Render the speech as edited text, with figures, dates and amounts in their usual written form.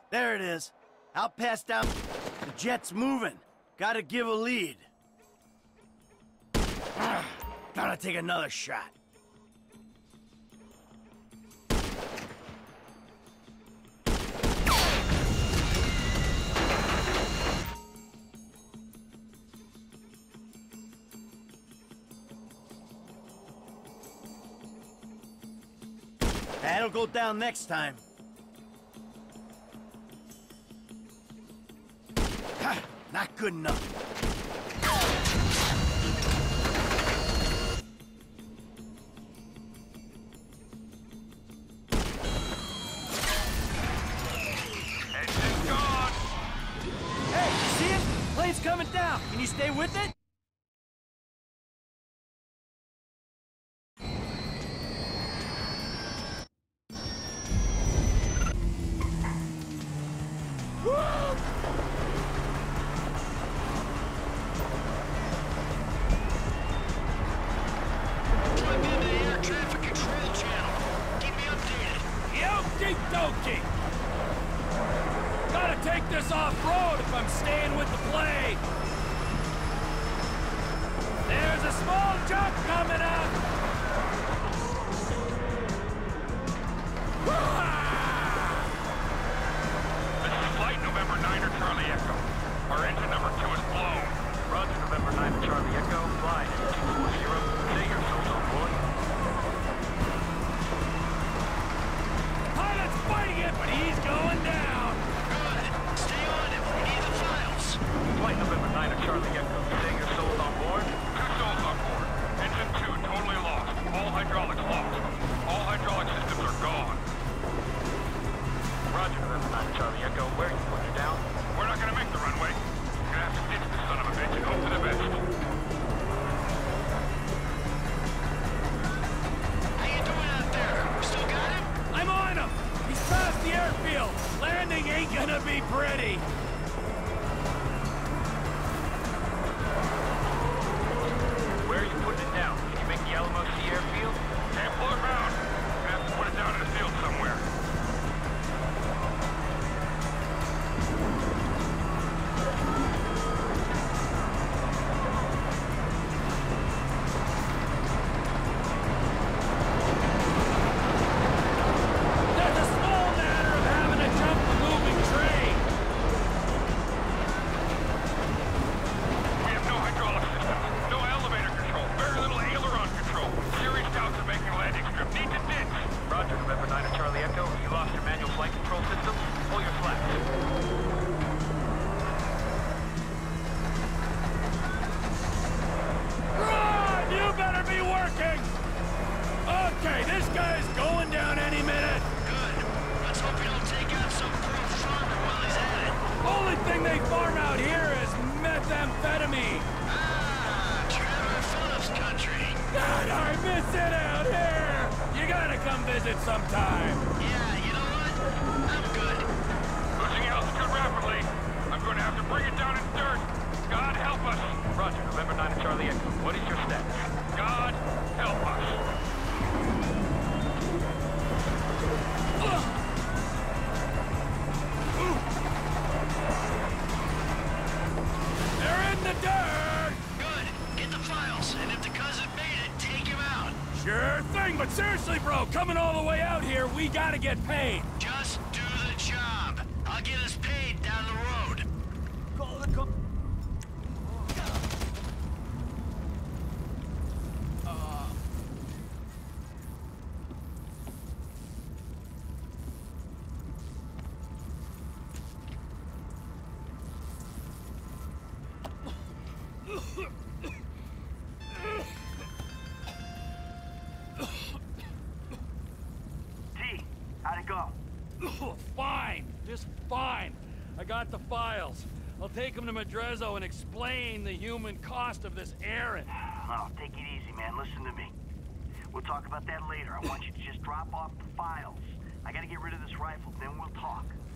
There it is. I'll pass down. The jet's moving. Gotta give a lead. Gotta take another shot. That'll go down next time. Ha! Not good enough. Engine's gone! Hey, you see it? Plane's coming down. Can you stay with it? Okie-dokie! Gotta take this off-road if I'm staying with the plane! There's a small jump coming up! This is flight November 9er Charlie Echo. Our engine number 2 is blown. Roger, November 9er Charlie Echo. Flight 240. Say your social boy. Fighting it, but he's going down! Good. Stay on him. We need the files. Flight November 9er Charlie Echo. Say your souls on board. 2 souls on board. Engine 2 totally lost. All hydraulics lost. All hydraulic systems are gone. Roger, November 9er Charlie Echo. Where are you putting her down? We're not gonna make the runway. We're gonna have to ditch this son of a bitch and hope for the best. How you doing out there? Still got him? I'm on him! He's past the airfield! Landing ain't gonna be pretty! Where are you putting it down? Can you make the Alamo Sea airfield? Can't pull it around. We're gonna have to put it down in a field somewhere. There's a small matter of having to jump a moving train! We have no hydraulic systems, no elevator control, very little aileron control. Serious doubts of making a landing strip. Need to ditch. Roger, November 9er Charlie Echo. You lost your manual flight control system. Pull your flaps. Run! You better be working! Okay, this guy's going down any minute! Good. Let's hope you don't take out some poor farmer while he's at it. Only thing they farm out here is methamphetamine! Ah, Trevor Phillips country. God, I miss it out here! You gotta come visit sometime! Yeah, you know what? I'm good. Losing altitude rapidly. I'm going to have to bring it down in dirt. God help us. Roger, November 9er Charlie Echo. What is your status? God help us. They're in the dirt! Good. Get the files, and if the cousin made it, take him out. Sure thing, but seriously, bro, coming all the way out here, we gotta get paid! Just do the job. I'll get us paid down the road. T, how'd it go? Fine, just fine. I got the files. I'll take them to Madrazo and explain the human cost of this errand. Oh, take it easy, man. Listen to me. We'll talk about that later. I want you to just drop off the files. I gotta get rid of this rifle, then we'll talk.